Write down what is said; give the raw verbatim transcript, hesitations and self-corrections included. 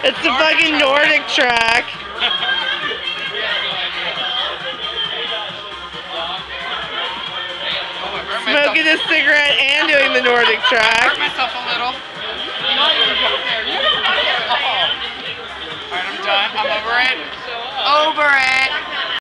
It's the fucking Nordic Track. Smoking a cigarette and doing the Nordic Track. I hurt myself a little. Alright, I'm done. I'm over it. Over it.